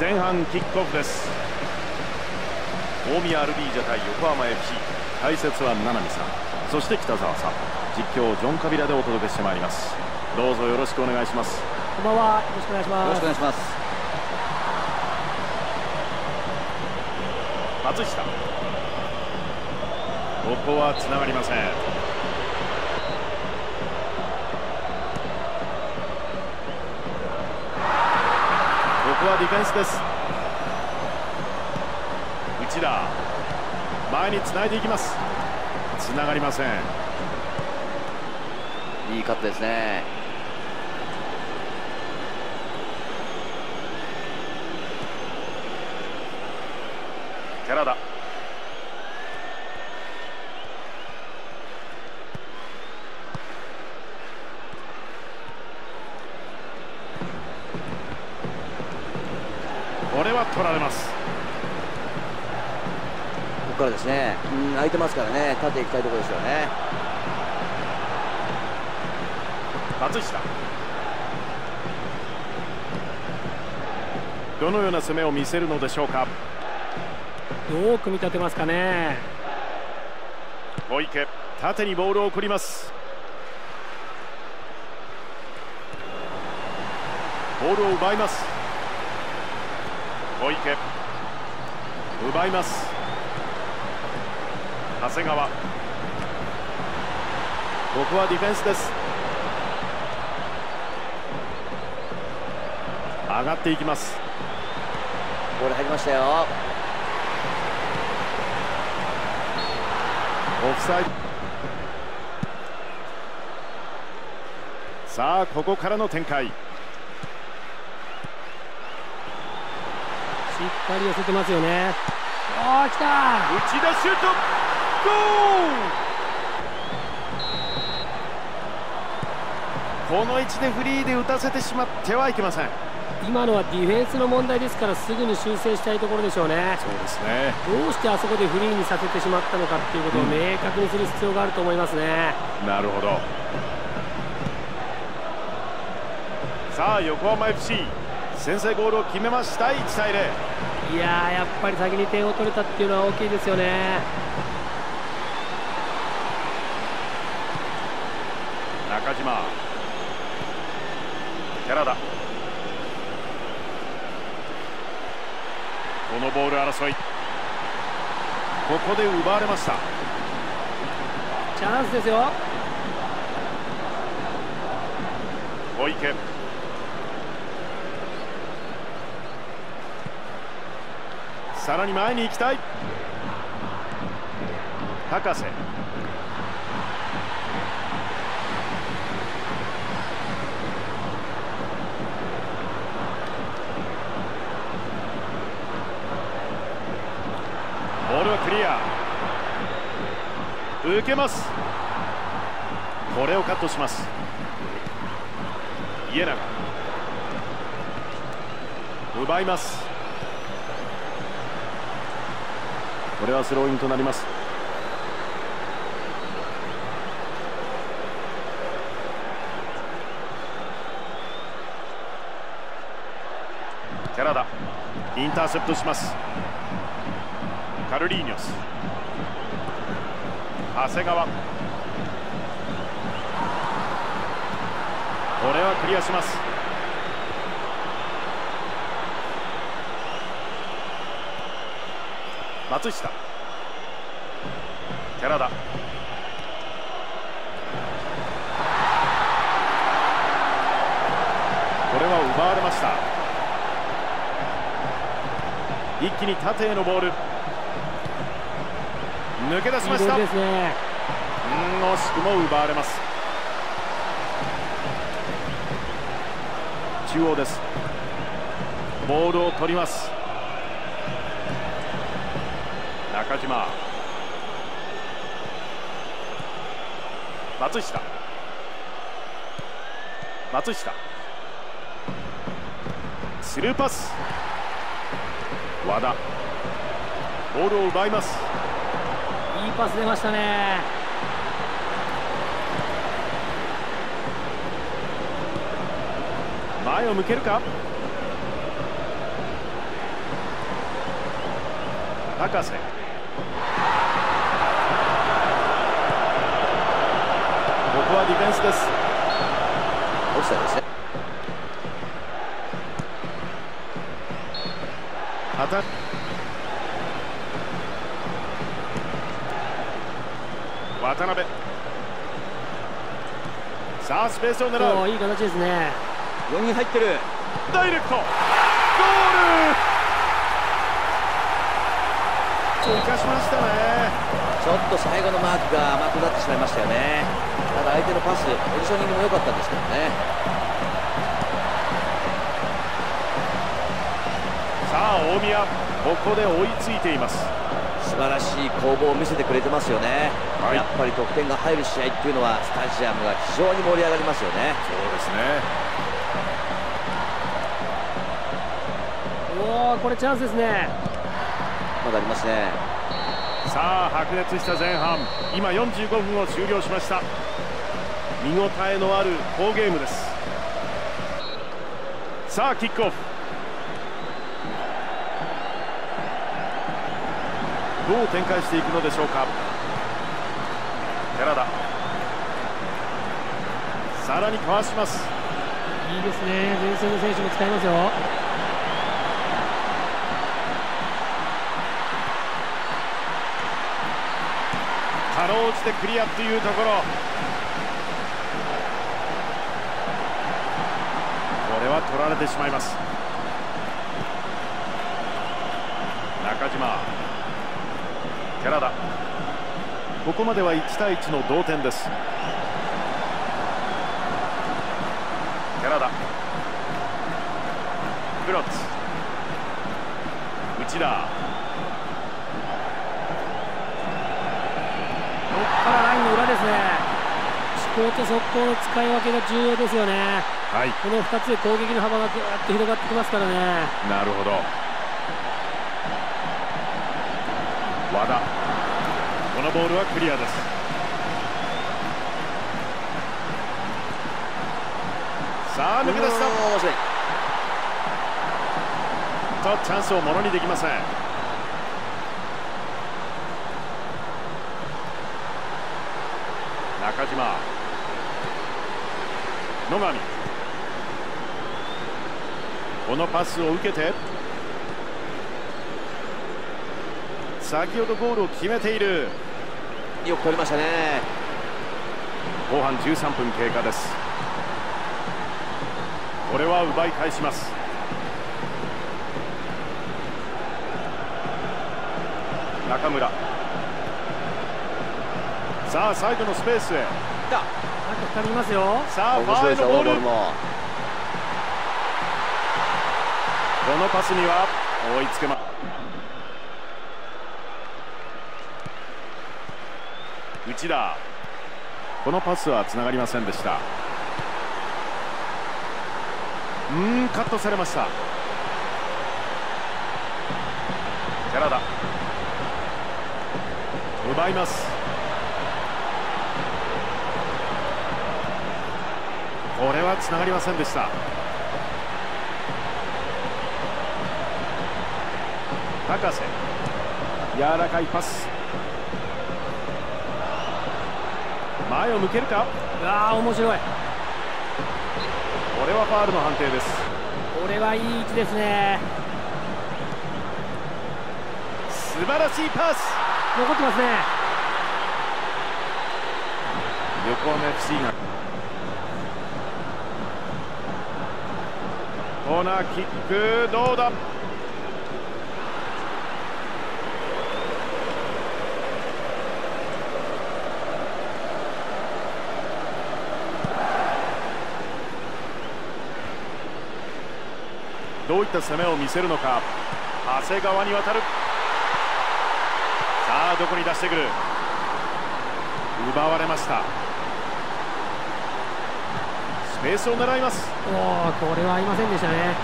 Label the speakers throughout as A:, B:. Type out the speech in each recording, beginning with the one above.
A: 前半キックオフです。大宮アルビージャ対横浜 FC、 解説は七海さん、そして北澤さん、実況ジョン・カビラでお届けしてまいります。どうぞよろしくお願いします。
B: こんばんは、よろしくお願いします。
C: よろしくお願いします。
A: 松下、ここはつながりません。ここはディフェンスです。内田、前につないでいきます。つながりません。
C: いいカットですね。
A: 寺田、これは取られます。
C: ここからですね。空いてますからね、縦行きたいところですよね。
A: 松下、どのような攻めを見せるのでしょうか。
B: どう組み立てますかね。
A: 小池、縦にボールを送ります。ボールを奪います。小池、奪います。長谷川、ここはディフェンスです。上がっていきます。
C: ボール入りましたよ。
A: オフサイド。さあここからの展開。
B: しっかり寄せてますよね。ああ、来た。
A: 内田シュート、ゴール。この位置でフリーで打たせてしまってはいけません。
B: 今のはディフェンスの問題ですから、すぐに修正したいところでしょうね。
A: そうですね。
B: どうしてあそこでフリーにさせてしまったのかっていうことを明確にする必要があると思いますね。
A: なるほど。さあ横浜 FC、 先制ゴールを決めました。1対0。
B: いやー、やっぱり先に点を取れたっていうのは大きいですよね。
A: 中島、寺田、このボール争い、ここで奪われました。
B: チャンスですよ。
A: 小池、さらに前に行きたい。高瀬、ボールはクリア。受けます。これをカットします。家長、奪います。これはスローインとなります。寺田、インターセプトします。カルリーニョス、長谷川、これはクリアします。松下、寺田、これは奪われました。一気に縦へのボール、抜け出しました。
B: いいボールですね。
A: 惜しくも奪われます。中央です。ボールを取ります。中島、松下、松下、スルーパス、和田、ボールを奪います。
B: いいパス出ましたね。
A: 前を向けるか。 高瀬、ここはディフェンスです。
C: オフサイドですね。
A: 渡辺、さあスペースを狙う。
B: いい形ですね。
C: 4人入ってる。
A: ダイレクトゴール、生かしましたね。
C: ちょっと最後のマークが甘くなってしまいましたよね。ただ相手のパス、ポジショニングも良かったんですけどね。
A: さあ大宮、ここで追いついています。
C: 素晴らしい攻防を見せてくれてますよね、
A: はい、
C: やっぱり得点が入る試合っていうのはスタジアムが非常に盛り上がりますよね。
A: そうですね。
B: おお、これチャンスですね。
C: まだありますね。
A: さあ白熱した前半、今45分を終了しました。見応えのある好ゲームです。さあキックオフ、どう展開していくのでしょうか。寺田、さらにかわします。
B: いいですね。前線の選手も使いますよ。
A: かろうじてクリアというところ、これは取られてしまいます。中島、寺田、ここまでは1対1の同点です。寺田、クロッツ、内田、
B: ここからラインの裏ですね。思考と速攻の使い分けが重要ですよね。
A: はい、
B: この2つで攻撃の幅がぐーっと広がってきますからね。
A: なるほど。和田、このボールはクリアです。さあ抜け出した。とチャンスをものにできません。中島、野上、このパスを受けて先ほどゴールを決めている。
C: よく取りましたね。
A: 後半13分経過です。これは奪い返します。中村、さあサイドのスペースへ。
B: あと2人いますよ。
A: さあファーへのボール、このパスには追いつけま。内田、このパスはつながりませんでした。カットされました。寺田、奪います。これはつながりませんでした。高瀬、柔らかいパス、前を向けるか。
B: うわー、面白い。
A: これはファウルの判定です。
B: これはいい位置ですね。
A: 素晴らしいパス、
B: 残ってますね。
A: 横浜 FC がコーナーキック、どうだ。どういった攻めを見せるのか。長谷川に渡る。さあどこに出してくる。奪われました。スペースを狙います。
B: おお、これは合いませんでしたね。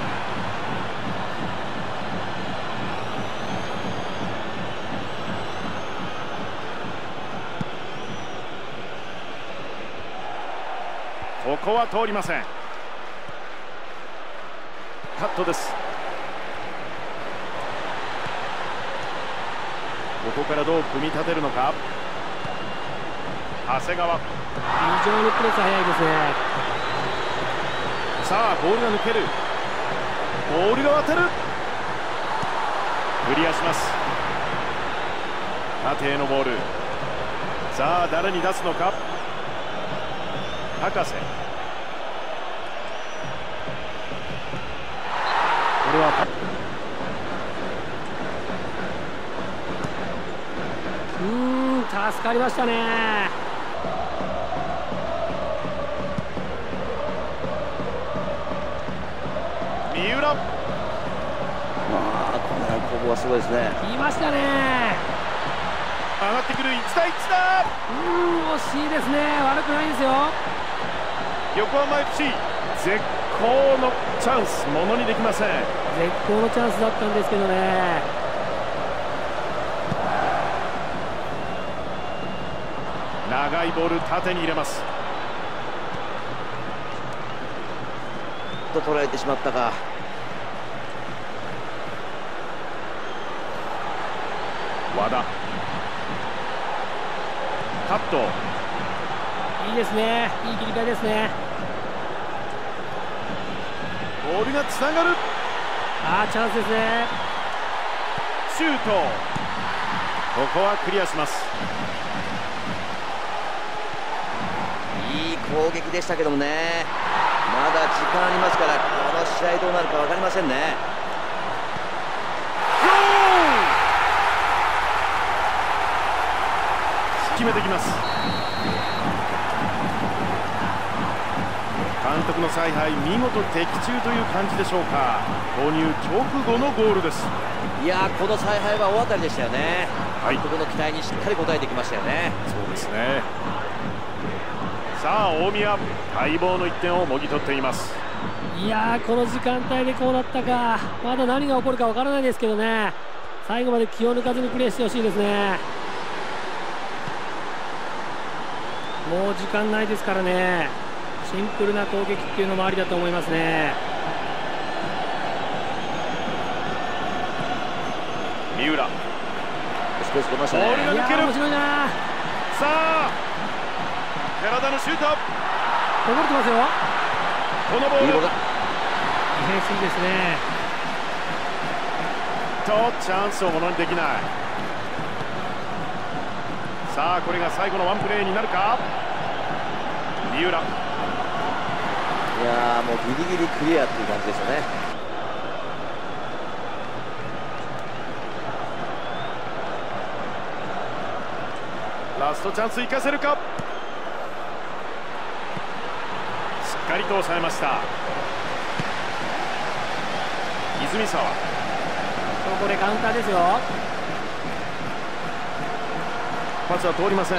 A: ここは通りません。カットです。 こからどう組み立てるのか。長谷川、
B: 非常にプレス早いですね。
A: さあボールが抜ける、ボールが渡る、クリアします。縦へのボール、さあ誰に出すのか。高瀬、これは
B: 助かりましたね。
A: 三浦、
C: この攻防はすごいですね。
B: 言いましたね。
A: 上がってくる、1対1だ。
B: 惜しいですね。悪くないですよ。
A: 横浜 FC 絶好のチャンス、ものにできません。
B: 絶好のチャンスだったんですけどね。
A: 長いボール縦に入れます。
C: と捉えてしまったか。
A: 和田、カット、
B: いいですね。いい切り替えですね。
A: ボールがつながる、
B: チャンスですね。
A: シュート、ここはクリアします。
C: いい攻撃でしたけどもね、まだ時間ありますから、この試合どうなるか分かりませんね。
A: 決めてきます。監督の采配、見事的中という感じでしょうか。投入直後のゴールです。
C: いやこの采配は大当たりでしたよね。監督の期待にしっかり応えてきましたよね。
A: そうですね。さあ大宮、待望の1点をもぎ取っています。
B: いやこの時間帯でこうなったか。まだ何が起こるかわからないですけどね、最後まで気を抜かずにプレーしてほしいですね。もう時間ないですからね、シンプルな攻撃っていうのもありだと思いますね。
A: 三浦、
C: スペース出ました
A: ボール
C: ね。
A: が抜ける。
B: 面白いな。
A: さあ体のシュート、
B: こぼれてますよ。
A: このボール
C: いいボールだ。
B: ディフェンスいいですね。
A: とチャンスをものにできない。さあこれが最後のワンプレーになるか。三浦、
C: いやもうギリギリクリアっていう感じですよね。
A: ラストチャンス生かせるか。しっかりと抑えました。泉沢、
B: ここでカウンターですよ。
A: パスは通りません。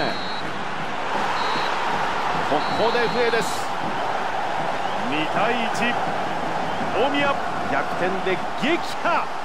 A: ここで笛です。2対1、大宮逆転で撃破。